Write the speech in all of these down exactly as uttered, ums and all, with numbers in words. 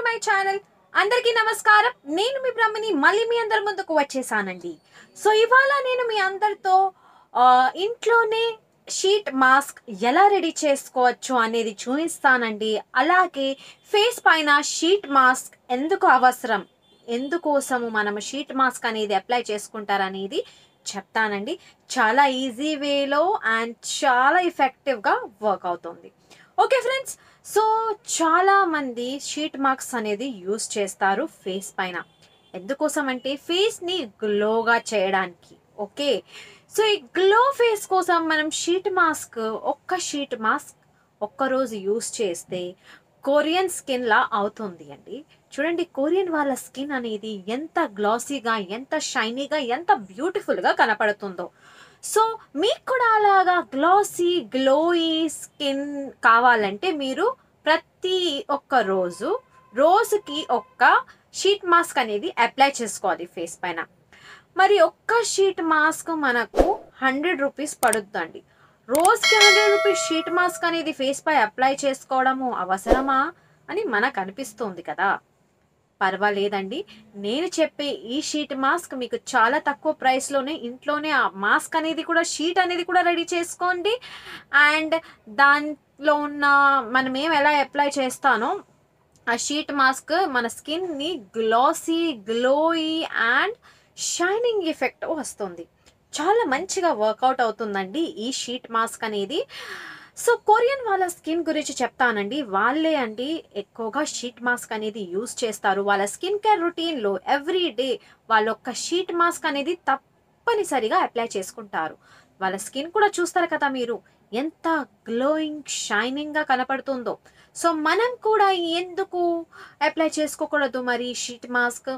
To my channel. అందరికీ నమస్కారం. నేను మీ బ్రహ్మని మళ్ళీ మీ అందరి ముందుకు వచ్చేసానండి. సో ఇవాళ నేను మీ అందరితో ఇంట్లోనే షీట్ మాస్క్ ఎలా రెడీ చేసుకోవచ్చు అనేది చూపిస్తానండి. అలాగే ఫేస్ పైన షీట్ మాస్క్ ఎందుకు అవసరం, ఎందుకోసము మనం షీట్ మాస్క్ అనేది అప్లై చేసుకుంటారనేది చెప్తానండి. చాలా ఈజీ వేలో అండ్ చాలా ఎఫెక్టివ్గా వర్క్ అవుతుంది. ఓకే ఫ్రెండ్స్, సో చాలామంది షీట్ మాస్క్ అనేది యూస్ చేస్తారు ఫేస్ పైన. ఎందుకోసం అంటే ఫేస్ని గ్లోగా చేయడానికి. ఓకే, సో ఈ గ్లో ఫేస్ కోసం మనం షీట్ మాస్క్ ఒక్క షీట్ మాస్క్ ఒక్కరోజు యూస్ చేస్తే కొరియన్ స్కిన్ లా అవుతుంది అండి. చూడండి, కొరియన్ వాళ్ళ స్కిన్ అనేది ఎంత గ్లాసీగా, ఎంత షైనీగా, ఎంత బ్యూటిఫుల్గా కనపడుతుందో. సో మీకు కూడా అలాగా గ్లాసీ గ్లోయీ స్కిన్ కావాలంటే మీరు ప్రతి ఒక్క రోజు రోజుకి ఒక్క షీట్ మాస్క్ అనేది అప్లై చేసుకోవాలి ఫేస్ పైన. మరి ఒక్క షీట్ మాస్క్ మనకు హండ్రెడ్ రూపీస్ పడుతుందండి. రోజుకి హండ్రెడ్ రూపీస్ షీట్ మాస్క్ అనేది ఫేస్ పై అప్లై చేసుకోవడము అవసరమా అని మనకు అనిపిస్తుంది కదా. పర్వాలేదండి, నేను చెప్పే ఈ షీట్ మాస్క్ మీకు చాలా తక్కువ ప్రైస్లోనే ఇంట్లోనే ఆ మాస్క్ అనేది కూడా షీట్ అనేది కూడా రెడీ చేసుకోండి. అండ్ దాంట్లో ఉన్న మనం ఏం ఎలా అప్లై చేస్తానో ఆ షీట్ మాస్క్ మన స్కిన్ని glassy, glowy and shining effect వస్తుంది. చాలా మంచిగా వర్కౌట్ అవుతుందండి ఈ షీట్ మాస్క్ అనేది. సో కొరియన్ వాళ్ళ స్కిన్ గురించి చెప్తానండి. వాళ్ళే అండి ఎక్కువగా షీట్ మాస్క్ అనేది యూస్ చేస్తారు. వాళ్ళ స్కిన్ కేర్ రొటీన్లో ఎవ్రీ డే వాళ్ళ ఒక్క షీట్ మాస్క్ అనేది తప్పనిసరిగా అప్లై చేసుకుంటారు. వాళ్ళ స్కిన్ కూడా చూస్తారు కదా మీరు, ఎంత గ్లోయింగ్ షైనింగ్గా కనపడుతుందో. సో మనం కూడా ఎందుకు అప్లై చేసుకోకూడదు మరి షీట్ మాస్క్?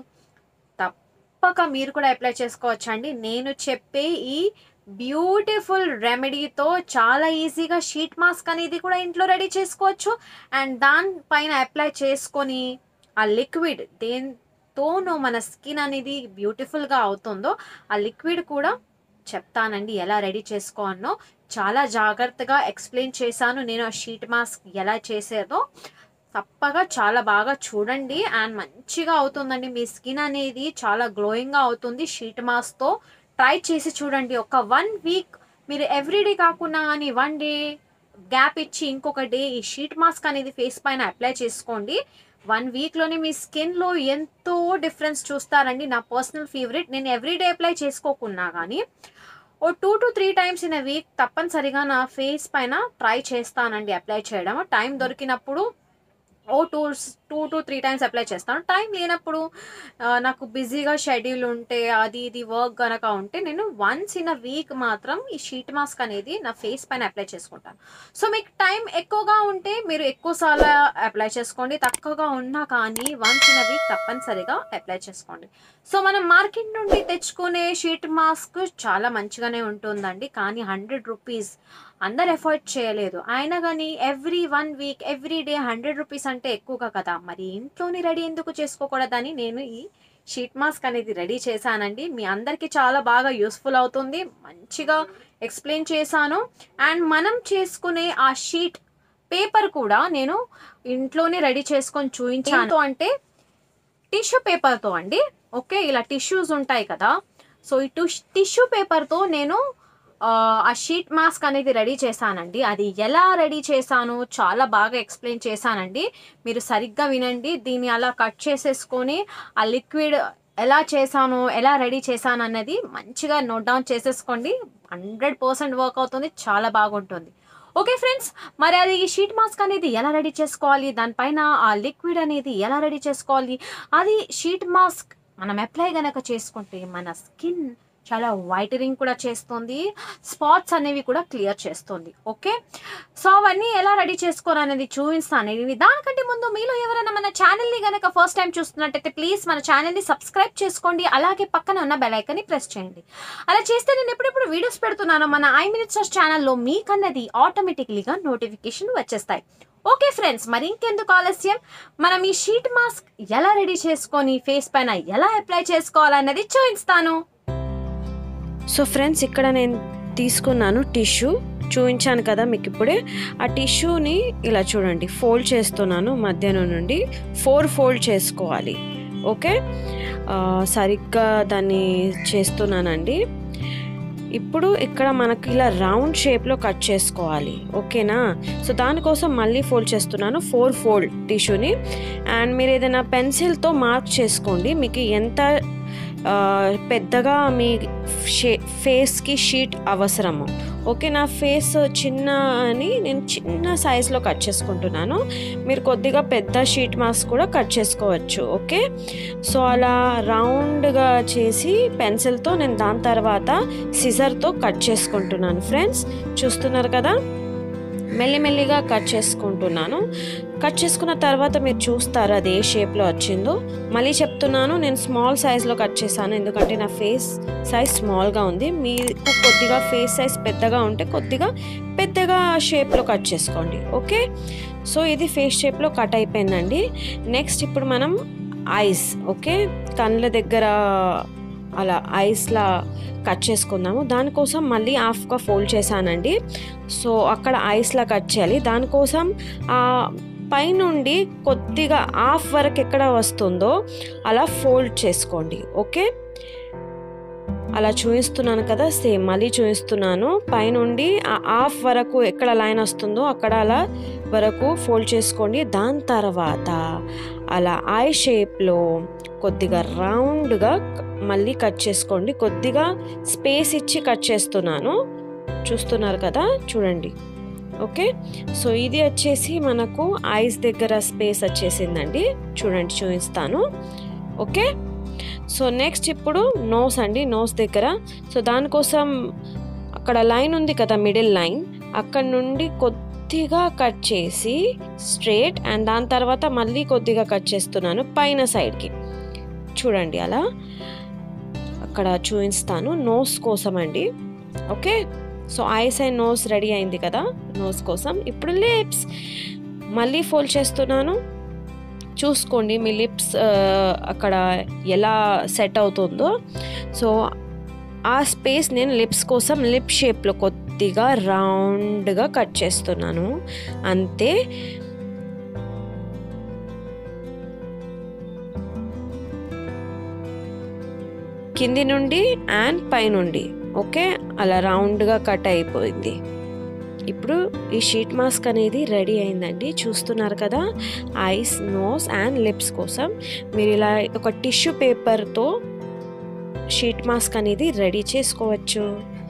తప్పక మీరు కూడా అప్లై చేసుకోవచ్చండి. నేను చెప్పే ఈ బ్యూటిఫుల్ రెమెడీతో చాలా ఈజీగా షీట్ మాస్క్ అనేది కూడా ఇంట్లో రెడీ చేసుకోవచ్చు. అండ్ దానిపైన అప్లై చేసుకొని ఆ లిక్విడ్ దేంతోనో మన స్కిన్ అనేది బ్యూటిఫుల్గా అవుతుందో ఆ లిక్విడ్ కూడా చెప్తానండి ఎలా రెడీ చేసుకోవాలో. చాలా జాగ్రత్తగా ఎక్స్ప్లెయిన్ చేశాను నేను ఆ షీట్ మాస్క్ ఎలా చేసేదో. తప్పగా చాలా బాగా చూడండి అండ్ మంచిగా అవుతుందండి. మీ స్కిన్ అనేది చాలా గ్లోయింగ్గా అవుతుంది షీట్ మాస్క్తో. ట్రై చేసి చూడండి. ఒక వన్ వీక్ మీరు ఎవ్రీడే కాకుండా కానీ వన్ డే గ్యాప్ ఇచ్చి ఇంకొక డే ఈ షీట్ మాస్క్ అనేది ఫేస్ పైన అప్లై చేసుకోండి. వన్ వీక్లోనే మీ స్కిన్లో ఎంతో డిఫరెన్స్ చూస్తారండి. నా పర్సనల్ ఫేవరెట్. నేను ఎవ్రీడే అప్లై చేసుకోకున్నా కానీ ఓ two to three times in a week తప్పనిసరిగా నా ఫేస్ పైన ట్రై చేస్తానండి అప్లై చేయడం. టైం దొరికినప్పుడు ఓ two two to three times apply చేస్తాను. టైం లేనప్పుడు నాకు బిజీగా షెడ్యూల్ ఉంటే అది ఇది వర్క్ కనుక ఉంటే నేను వన్స్ ఇన్ అ వీక్ మాత్రం ఈ షీట్ మాస్క్ అనేది నా ఫేస్ పైన అప్లై చేసుకుంటాను. సో మీకు టైం ఎక్కువగా ఉంటే మీరు ఎక్కువసార్లు అప్లై చేసుకోండి. తక్కువగా ఉన్నా కానీ వన్స్ ఇన్ అ వీక్ తప్పనిసరిగా అప్లై చేసుకోండి. సో మనం మార్కెట్ నుండి తెచ్చుకునే షీట్ మాస్క్ చాలా మంచిగానే ఉంటుందండి, కానీ హండ్రెడ్ రూపీస్ అందరు ఎఫర్ట్ చేయలేదు. అయినా కానీ every one week every day hundred rupees అంటే ఎక్కువగా కదా, మరి ఇంట్లోనే రెడీ ఎందుకు చేసుకోకూడదని నేను ఈ షీట్ మాస్క్ అనేది రెడీ చేశానండి. మీ అందరికీ చాలా బాగా యూస్ఫుల్ అవుతుంది. మంచిగా ఎక్స్ప్లెయిన్ చేశాను. అండ్ మనం చేసుకునే ఆ షీట్ పేపర్ కూడా నేను ఇంట్లోనే రెడీ చేసుకొని చూపించాను. అంటే టిష్యూ పేపర్తో అండి. ఓకే, ఇలా టిష్యూస్ ఉంటాయి కదా, సో ఈ టిష్యూ పేపర్తో నేను ఆ షీట్ మాస్క్ అనేది రెడీ చేశానండి. అది ఎలా రెడీ చేశాను చాలా బాగా ఎక్స్ప్లెయిన్ చేశానండి. మీరు సరిగ్గా వినండి. దీన్ని అలా కట్ చేసేసుకొని ఆ లిక్విడ్ ఎలా చేశాను, ఎలా రెడీ చేశాను అన్నది మంచిగా నోట్ డౌన్ చేసేసుకోండి. హండ్రెడ్ పర్సెంట్ వర్క్ అవుతుంది, చాలా బాగుంటుంది. ఓకే ఫ్రెండ్స్, మరి అది ఈ షీట్ మాస్క్ అనేది ఎలా రెడీ చేసుకోవాలి, దానిపైన ఆ లిక్విడ్ అనేది ఎలా రెడీ చేసుకోవాలి, అది షీట్ మాస్క్ మనం అప్లై గనక చేసుకుంటే మన స్కిన్ చాలా వైటనింగ్ కూడా చేస్తుంది, స్పాట్స్ అనేవి కూడా క్లియర్ చేస్తుంది. ఓకే, సో అవన్నీ ఎలా రెడీ చేసుకోవాలనేది చూపిస్తాను. దానికంటే ముందు మీలో ఎవరైనా మన ఛానల్ని కనుక ఫస్ట్ టైం చూస్తున్నట్టయితే ప్లీజ్ మన ఛానల్ని సబ్స్క్రైబ్ చేసుకోండి. అలాగే పక్కన ఉన్న బెల్ ఐకాన్ని ప్రెస్ చేయండి. అలా చేస్తే నేను ఎప్పుడెప్పుడు వీడియోస్ పెడుతున్నానో మన ఐ మినిట్స్ ఛానల్లో మీకన్నది ఆటోమేటిక్లీగా నోటిఫికేషన్ వచ్చేస్తాయి. ఓకే ఫ్రెండ్స్, మరి ఇంకెందుకు ఆలస్యం, మనం ఈ షీట్ మాస్క్ ఎలా రెడీ చేసుకొని ఫేస్ పైన ఎలా అప్లై చేసుకోవాలన్నది చూపిస్తాను. సో ఫ్రెండ్స్, ఇక్కడ నేను తీసుకున్నాను టిష్యూ. చూపించాను కదా మీకు ఇప్పుడే, ఆ టిష్యూని ఇలా చూడండి ఫోల్డ్ చేస్తున్నాను మధ్యాహ్నం నుండి. ఫోర్ ఫోల్డ్ చేసుకోవాలి. ఓకే, సరిగ్గా దాన్ని చేస్తున్నానండి. ఇప్పుడు ఇక్కడ మనకి ఇలా రౌండ్ షేప్లో కట్ చేసుకోవాలి. ఓకేనా, సో దానికోసం మళ్ళీ ఫోల్డ్ చేస్తున్నాను ఫోర్ ఫోల్డ్ టిష్యూని. అండ్ మీరు ఏదైనా పెన్సిల్తో మార్క్ చేసుకోండి మీకు ఎంత పెద్దగా మీ షే ఫేస్కి షీట్ అవసరము. ఓకే, నా ఫేస్ చిన్న అని నేను చిన్న సైజులో కట్ చేసుకుంటున్నాను. మీరు కొద్దిగా పెద్ద షీట్ మాస్క్ కూడా కట్ చేసుకోవచ్చు. ఓకే, సో అలా రౌండ్గా చేసి పెన్సిల్తో నేను దాని తర్వాత సిజర్తో కట్ చేసుకుంటున్నాను. ఫ్రెండ్స్ చూస్తున్నారు కదా, మెల్లిమెల్లిగా కట్ చేసుకుంటున్నాను. కట్ చేసుకున్న తర్వాత మీరు చూస్తారు అది ఏ షేప్లో వచ్చిందో. మళ్ళీ చెప్తున్నాను, నేను స్మాల్ సైజ్లో కట్ చేశాను ఎందుకంటే నా ఫేస్ సైజ్ స్మాల్గా ఉంది. మీకు కొద్దిగా ఫేస్ సైజ్ పెద్దగా ఉంటే కొద్దిగా పెద్దగా షేప్లో కట్ చేసుకోండి. ఓకే, సో ఇది ఫేస్ షేప్లో కట్ అయిపోయిందండి. నెక్స్ట్ ఇప్పుడు మనం ఐస్, ఓకే, కళ్ళ దగ్గర అలా ఐస్లా కట్ చేసుకుందాము. దానికోసం మళ్ళీ హాఫ్గా ఫోల్డ్ చేశానండి. సో అక్కడ ఐస్లా కట్ చేయాలి. దానికోసం పైనుండి కొద్దిగా హాఫ్ వరకు ఎక్కడ వస్తుందో అలా ఫోల్డ్ చేసుకోండి. ఓకే, అలా చూపిస్తున్నాను కదా, సేమ్ మళ్ళీ చూపిస్తున్నాను. పైనుండి ఆ హాఫ్ వరకు ఎక్కడ లైన్ వస్తుందో అక్కడ అలా వరకు ఫోల్డ్ చేసుకోండి. దాని తర్వాత అలా ఐ షేప్లో కొద్దిగా రౌండ్గా మళ్ళీ కట్ చేసుకోండి. కొద్దిగా స్పేస్ ఇచ్చి కట్ చేస్తున్నాను, చూస్తున్నారు కదా, చూడండి. ఓకే, సో ఇది వచ్చేసి మనకు ఐస్ దగ్గర స్పేస్ వచ్చేసిందండి. చూడండి చూపిస్తాను. ఓకే, సో నెక్స్ట్ ఇప్పుడు నోస్ అండి, నోస్ దగ్గర. సో దానికోసం అక్కడ లైన్ ఉంది కదా, మిడిల్ లైన్, అక్కడ నుండి కొద్దిగా కట్ చేసి స్ట్రేట్, అండ్ దాని తర్వాత మళ్ళీ కొద్దిగా కట్ చేస్తున్నాను పైన సైడ్కి. చూడండి అలా అక్కడ చూపిస్తాను నోస్ కోసం అండి. Okay, so eyes and nose ready అయింది కదా నోస్ కోసం. ఇప్పుడు లిప్స్ మళ్ళీ ఫోల్డ్ చేస్తున్నాను. చూసుకోండి మీ లిప్స్ అక్కడ ఎలా సెట్ అవుతుందో. సో ఆ స్పేస్ నేను లిప్స్ కోసం లిప్ షేప్లో కొద్దిగా రౌండ్గా కట్ చేస్తున్నాను, అంతే. కింది నుండి అండ్ పైనుండి. ఓకే, అలా రౌండ్గా కట్ అయిపోయింది. ఇప్పుడు ఈ షీట్ మాస్క్ అనేది రెడీ అయిందండి, చూస్తున్నారు కదా. ఐస్, నోస్ అండ్ లిప్స్ కోసం మీరు ఇలా ఒక టిష్యూ పేపర్తో షీట్ మాస్క్ అనేది రెడీ చేసుకోవచ్చు.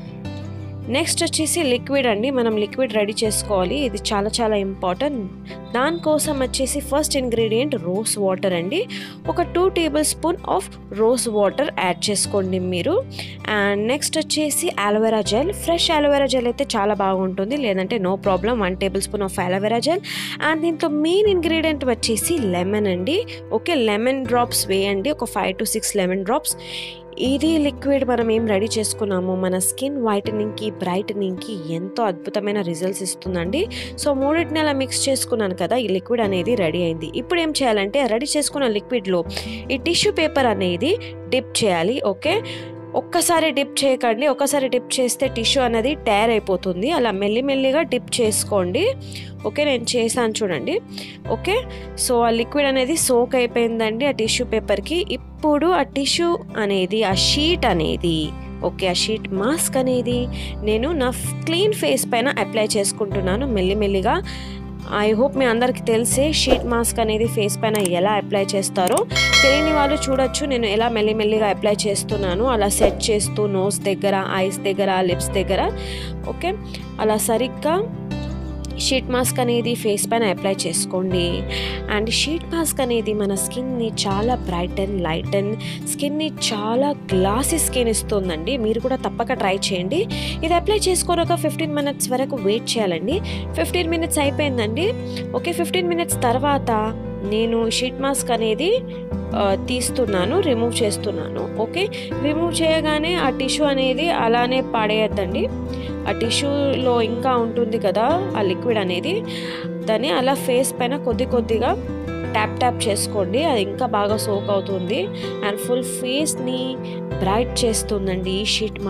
నెక్స్ట్ వచ్చేసి లిక్విడ్ అండి, మనం లిక్విడ్ రెడీ చేసుకోవాలి. ఇది చాలా చాలా ఇంపార్టెంట్. దానికోసం వచ్చేసి ఫస్ట్ ఇంగ్రీడియంట్ రోజ్ వాటర్ అండి. ఒక two tablespoon of rose water add చేసుకోండి మీరు. అండ్ నెక్స్ట్ వచ్చేసి aloe vera gel. Fresh aloe vera gel అయితే చాలా బాగుంటుంది, లేదంటే no problem. One tablespoon of aloe vera gel. And దీంట్లో మెయిన్ ఇంగ్రీడియంట్ వచ్చేసి లెమన్ అండి. ఓకే, లెమన్ డ్రాప్స్ వేయండి, ఒక five to six lemon drops. ఇది లిక్విడ్ మనం ఏం రెడీ చేసుకున్నాము మన స్కిన్ వైటనింగ్కి, బ్రైటనింగ్కి ఎంతో అద్భుతమైన రిజల్ట్స్ ఇస్తుందండి. సో మూడింటిని అలా మిక్స్ చేసుకున్నాను కదా, ఈ లిక్విడ్ అనేది రెడీ అయింది. ఇప్పుడు ఏం చేయాలంటే రెడీ చేసుకున్న లిక్విడ్లో ఈ టిష్యూ పేపర్ అనేది డిప్ చేయాలి. ఓకే, ఒక్కసారి డిప్ చేయకండి, ఒక్కసారి డిప్ చేస్తే టిష్యూ అనేది టైర్ అయిపోతుంది. అలా మెల్లిమెల్లిగా డిప్ చేసుకోండి. ఓకే, నేను చేశాను చూడండి. ఓకే, సో ఆ లిక్విడ్ అనేది సోక్ అయిపోయిందండి ఆ టిష్యూ పేపర్కి. ఇప్పుడు ఆ టిష్యూ అనేది, ఆ షీట్ అనేది, ఓకే, ఆ షీట్ మాస్క్ అనేది నేను నా క్లీన్ ఫేస్ పైన అప్లై చేసుకుంటున్నాను మెల్లిమెల్లిగా. ఐ హోప్ మీ అందరికి తెలిసే షీట్ మాస్క్ అనేది ఫేస్ పైన ఎలా అప్లై చేస్తారో. తెలియని వాళ్ళు చూడొచ్చు నేను ఎలా మెల్లిమెల్లిగా అప్లై చేస్తున్నాను, అలా సెట్ చేస్తూ నోస్ దగ్గర, ఐస్ దగ్గర, లిప్స్ దగ్గర. ఓకే, అలా సరిగ్గా షీట్ మాస్క్ అనేది ఫేస్ పైన అప్లై చేసుకోండి. అండ్ షీట్ మాస్క్ అనేది మన స్కిన్ని చాలా బ్రైట్ అండ్ లైట్ అండ్ స్కిన్ని చాలా గ్లాసీ స్కిన్ ఇస్తుందండి. మీరు కూడా తప్పక ట్రై చేయండి. ఇది అప్లై చేసుకున్నాక ఫిఫ్టీన్ మినిట్స్ వరకు వెయిట్ చేయాలండి. ఫిఫ్టీన్ మినిట్స్ అయిపోయిందండి. ఓకే, ఫిఫ్టీన్ మినిట్స్ తర్వాత నేను షీట్ మాస్క్ అనేది తీస్తున్నాను, రిమూవ్ చేస్తున్నాను. ఓకే, రిమూవ్ చేయగానే ఆ టిష్యూ అనేది అలానే పాడేయద్దండి. ఆ టిష్యూలో ఇంకా ఉంటుంది కదా ఆ లిక్విడ్ అనేది, దాన్ని అలా ఫేస్ పైన కొద్ది కొద్దిగా ట్యాప్ ట్యాప్ చేసుకోండి, అది ఇంకా బాగా సోక్ అవుతుంది. అండ్ ఫుల్ ఫేస్ని బ్రైట్ చేస్తుందండి ఈ షీట్ మా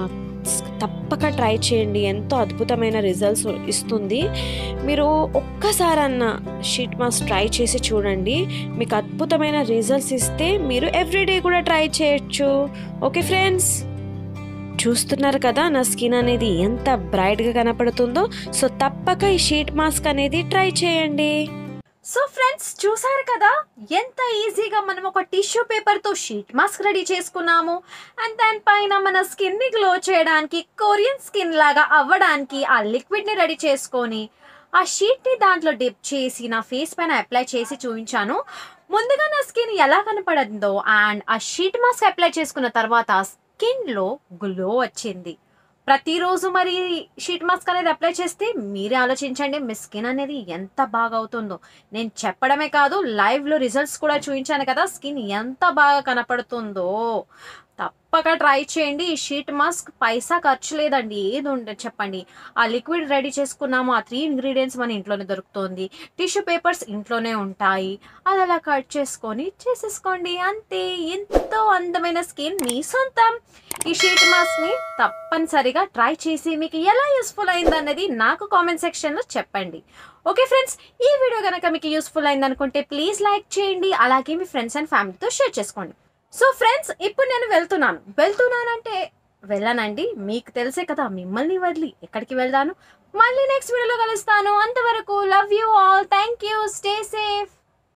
తప్పక ట్రై చేయండి. ఎంతో అద్భుతమైన రిజల్ట్స్ ఇస్తుంది. మీరు ఒక్కసారన్నా షీట్ మాస్క్ ట్రై చేసి చూడండి. మీకు అద్భుతమైన రిజల్ట్స్ ఇస్తే మీరు ఎవ్రీడే కూడా ట్రై చేయొచ్చు. ఓకే ఫ్రెండ్స్, చూస్తున్నారు కదా నా స్కిన్ అనేది ఎంత బ్రైట్గా కనపడుతుందో. సో తప్పక ఈ షీట్ మాస్క్ అనేది ట్రై చేయండి. సో ఫ్రెండ్స్, చూసారు కదా ఎంత ఈజీగా మనం ఒక టిష్యూ పేపర్తో షీట్ మాస్క్ రెడీ చేసుకున్నాము. అండ్ దానిపైన మన స్కిన్ని గ్లో చేయడానికి, కొరియన్ స్కిన్ లాగా అవ్వడానికి ఆ లిక్విడ్ని రెడీ చేసుకొని ఆ షీట్ని దాంట్లో డిప్ చేసి నా ఫేస్ పైన అప్లై చేసి చూపించాను. ముందుగా నా స్కిన్ ఎలా కనపడిందో అండ్ ఆ షీట్ మాస్క్ అప్లై చేసుకున్న తర్వాత స్కిన్లో గ్లో వచ్చింది. ప్రతిరోజు మరి షీట్ మాస్క్ అనేది అప్లై చేస్తే మీరే ఆలోచించండి మీ స్కిన్ అనేది ఎంత బాగా అవుతుందో. నేను చెప్పడమే కాదు, లైవ్లో రిజల్ట్స్ కూడా చూపించాను కదా స్కిన్ ఎంత బాగా కనపడుతుందో. తప్పక ట్రై చేయండి. ఈ షీట్ మాస్క్ పైసా ఖర్చు లేదండి. ఏది ఉండదు చెప్పండి. ఆ లిక్విడ్ రెడీ చేసుకున్నాము, ఆ త్రీ ఇంగ్రీడియంట్స్ మన ఇంట్లోనే దొరుకుతుంది. టిష్యూ పేపర్స్ ఇంట్లోనే ఉంటాయి. అది అలా కట్ చేసుకొని చేసేసుకోండి, అంతే. ఎంతో అందమైన స్కిన్ మీ సొంతం. ఈ షీట్ మాస్క్ని తప్పనిసరిగా ట్రై చేసి మీకు ఎలా యూస్ఫుల్ అయింది అన్నది నాకు కామెంట్ సెక్షన్లో చెప్పండి. ఓకే ఫ్రెండ్స్, ఈ వీడియో కనుక మీకు యూస్ఫుల్ అయింది అనుకుంటే ప్లీజ్ లైక్ చేయండి. అలాగే మీ ఫ్రెండ్స్ అండ్ ఫ్యామిలీతో షేర్ చేసుకోండి. సో ఫ్రెండ్స్, ఇప్పుడు నేను వెళ్తున్నాను వెళ్తున్నానంటే వెళ్ళానండి, మీకు తెలిసే కదా మిమ్మల్ని వదిలి ఎక్కడికి వెళ్తాను. మళ్ళీ నెక్స్ట్ వీడియోలో కలుస్తాను. అంతవరకు love you all. Thank you. Stay safe.